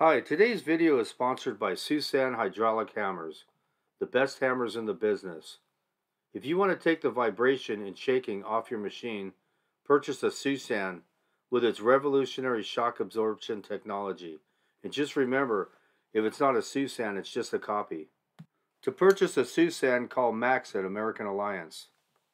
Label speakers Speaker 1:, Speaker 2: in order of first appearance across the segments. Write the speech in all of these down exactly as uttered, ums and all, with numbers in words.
Speaker 1: Hi, today's video is sponsored by Susan Hydraulic Hammers, the best hammers in the business. If you want to take the vibration and shaking off your machine, purchase a Susan with its revolutionary shock absorption technology. And just remember, if it's not a Susan, it's just a copy. To purchase a Susan, call Max at American Alliance.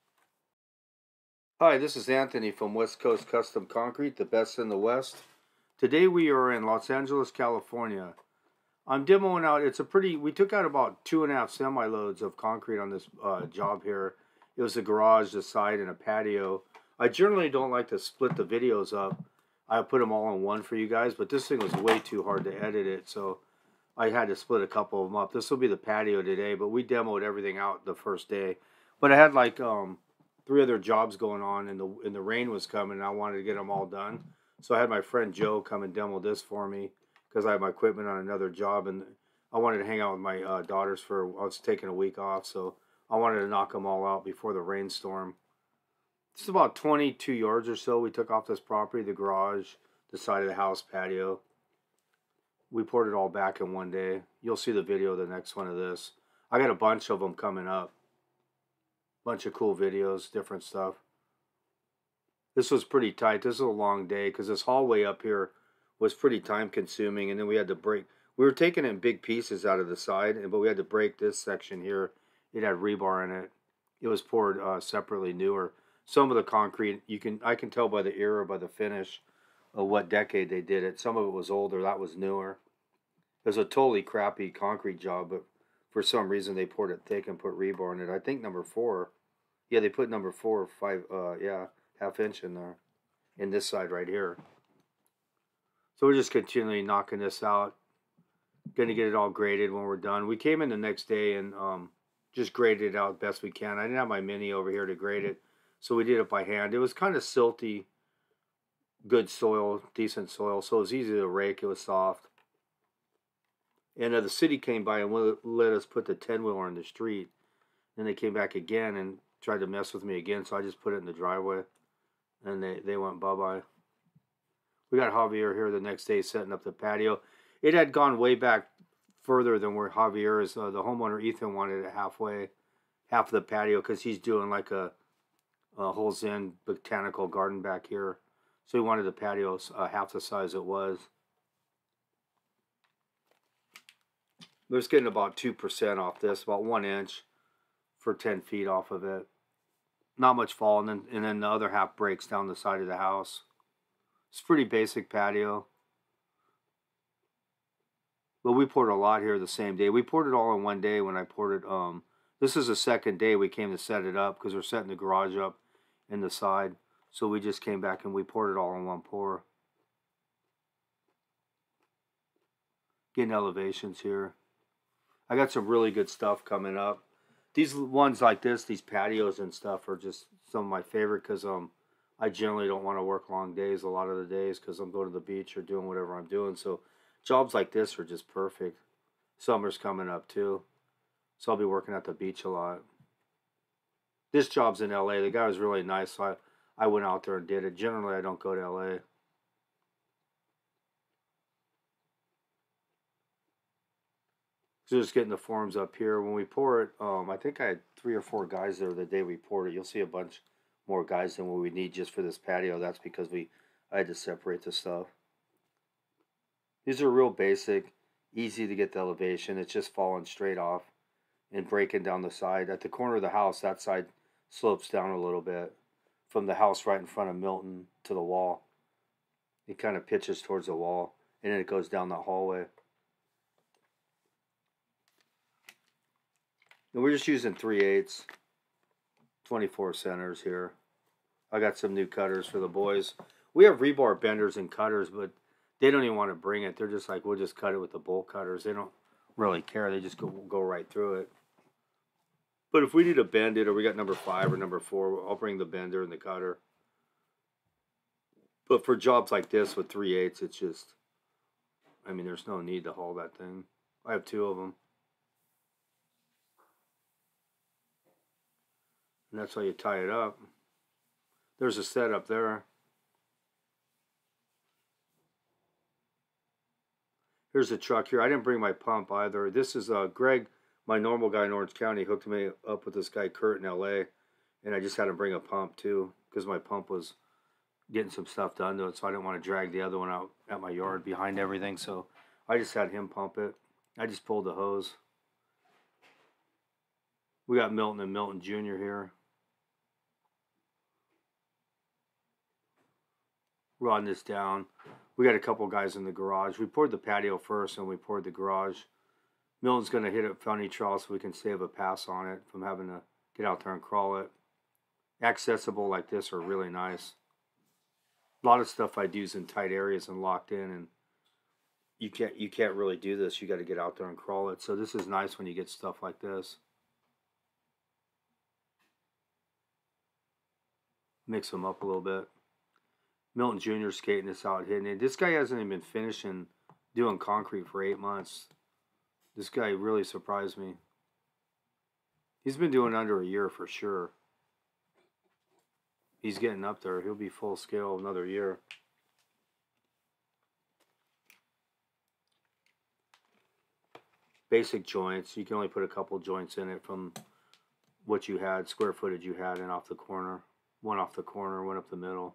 Speaker 1: Hi, this is Anthony from West Coast Custom Concrete, the best in the West. Today we are in Los Angeles, California. I'm demoing out, it's a pretty, we took out about two and a half semi-loads of concrete on this uh, job here. It was a garage, the side, and a patio. I generally don't like to split the videos up. I put them all in one for you guys, but this thing was way too hard to edit it, so I had to split a couple of them up. This will be the patio today, but we demoed everything out the first day. But I had like um, three other jobs going on, and the, and the rain was coming, and I wanted to get them all done. So I had my friend Joe come and demo this for me, because I had my equipment on another job, and I wanted to hang out with my uh, daughters for, I was taking a week off, so I wanted to knock them all out before the rainstorm. It's about twenty-two yards or so we took off this property, the garage, the side of the house, patio. We poured it all back in one day. You'll see the video, the next one of this. I got a bunch of them coming up. Bunch of cool videos, different stuff. This was pretty tight. This was a long day because this hallway up here was pretty time consuming, and then we had to break. We were taking it in big pieces out of the side, but we had to break this section here. It had rebar in it. It was poured uh, separately, newer. Some of the concrete, you can I can tell by the era, by the finish, of what decade they did it. Some of it was older. That was newer. It was a totally crappy concrete job, but for some reason they poured it thick and put rebar in it. I think number four. Yeah, they put number four or five. Uh, yeah, half inch in there, in this side right here. So we're just continually knocking this out. Going to get it all graded when we're done. We came in the next day and um, just graded it out best we can. I didn't have my mini over here to grade it, so we did it by hand. It was kind of silty, good soil, decent soil, so it was easy to rake. It was soft. And uh, the city came by and let us put the ten-wheeler in the street. Then they came back again and tried to mess with me again, so I just put it in the driveway, and they, they went bye-bye. We got Javier here the next day setting up the patio. It had gone way back further than where Javier is. Uh, the homeowner, Ethan, wanted it halfway, half of the patio, because he's doing like a, a whole Zen botanical garden back here. So he wanted the patio uh, half the size it was. We're just getting about two percent off this, about one inch for ten feet off of it. Not much fall, and then, and then the other half breaks down the side of the house. It's pretty basic patio. But we poured a lot here the same day. We poured it all in one day when I poured it. Um, this is the second day we came to set it up because we're setting the garage up in the side. So we just came back and we poured it all in one pour. Getting elevations here. I got some really good stuff coming up. These ones like this, these patios and stuff, are just some of my favorite because um, I generally don't want to work long days a lot of the days because I'm going to the beach or doing whatever I'm doing. So jobs like this are just perfect. Summer's coming up too, so I'll be working at the beach a lot. This job's in L A. The guy was really nice, so I, I went out there and did it. Generally, I don't go to L A. So just getting the forms up here. When we pour it, um, I think I had three or four guys there the day we poured it. You'll see a bunch more guys than what we need just for this patio. That's because we I had to separate the stuff. These are real basic, easy to get the elevation. It's just falling straight off and breaking down the side. At the corner of the house, that side slopes down a little bit from the house right in front of Milton to the wall. It kind of pitches towards the wall, and then it goes down that hallway. And we're just using three eighths, twenty-four centers here. I got some new cutters for the boys. We have rebar benders and cutters, but they don't even want to bring it. They're just like, we'll just cut it with the bolt cutters. They don't really care. They just go, go right through it. But if we need to bend it, or we got number five or number four, I'll bring the bender and the cutter. But for jobs like this with three eighths, it's just, I mean, there's no need to haul that thing. I have two of them. And that's how you tie it up. There's a setup there. Here's a truck here. I didn't bring my pump either. This is uh, Greg, my normal guy in Orange County, hooked me up with this guy Kurt in L A, and I just had to bring a pump too because my pump was getting some stuff done to it, so I didn't want to drag the other one out at my yard behind everything, so I just had him pump it. I just pulled the hose. We got Milton and Milton Junior here. Rodding this down. We got a couple guys in the garage. We poured the patio first and we poured the garage. Milton's going to hit it funny trowel so we can save a pass on it from having to get out there and crawl it. Accessible like this are really nice. A lot of stuff I do is in tight areas and locked in, and you can't you can't really do this. You got to get out there and crawl it. So this is nice when you get stuff like this. Mix them up a little bit. Milton Junior skating this out, hitting it. This guy hasn't even been finishing doing concrete for eight months. This guy really surprised me. He's been doing under a year for sure. He's getting up there. He'll be full scale another year. Basic joints. You can only put a couple joints in it from what you had, square footage you had, and off the corner. One off the corner, one up the middle.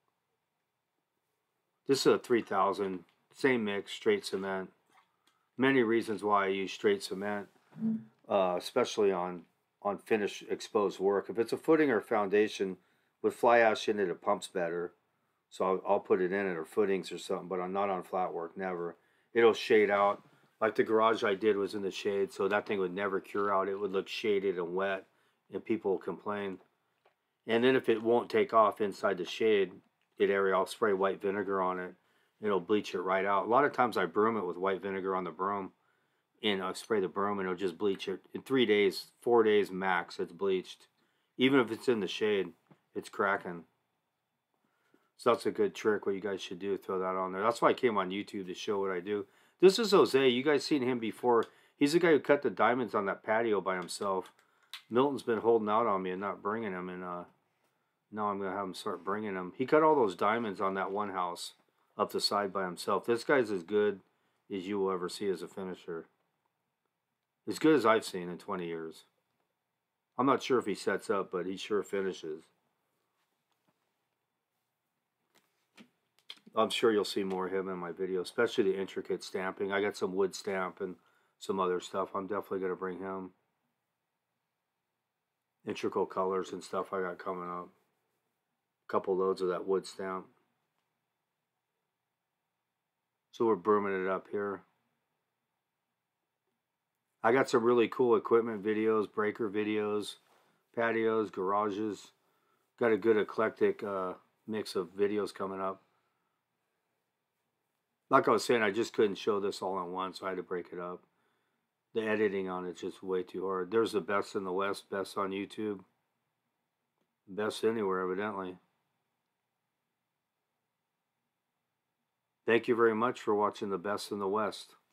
Speaker 1: This is a three thousand. Same mix, straight cement. Many reasons why I use straight cement, uh, especially on, on finished exposed work. If it's a footing or foundation, with fly ash in it, it pumps better. So I'll, I'll put it in it, or footings or something, but I'm not on flat work, never. It'll shade out. Like the garage I did was in the shade, so that thing would never cure out. It would look shaded and wet, and people will complain. And then if it won't take off inside the shade, it area, I'll spray white vinegar on it. It'll bleach it right out. A lot of times I broom it with white vinegar on the broom, and I spray the broom, and it'll just bleach it. In three days, four days max, it's bleached. Even if it's in the shade, it's cracking. So that's a good trick. What you guys should do, throw that on there. That's why I came on YouTube to show what I do. This is Jose. You guys seen him before. He's the guy who cut the diamonds on that patio by himself. Milton's been holding out on me and not bringing them, and uh, now I'm going to have him start bringing them. He cut all those diamonds on that one house up the side by himself. This guy's as good as you will ever see as a finisher. As good as I've seen in twenty years. I'm not sure if he sets up, but he sure finishes. I'm sure you'll see more of him in my video, especially the intricate stamping. I got some wood stamp and some other stuff. I'm definitely going to bring him. Integral colors and stuff I got coming up. A couple loads of that wood stamp. So we're brooming it up here. I got some really cool equipment videos, breaker videos, patios, garages. Got a good eclectic uh, mix of videos coming up. Like I was saying, I just couldn't show this all at once, so I had to break it up. The editing on it's just way too hard. There's the best in the West, best on YouTube. Best anywhere, evidently. Thank you very much for watching the best in the West.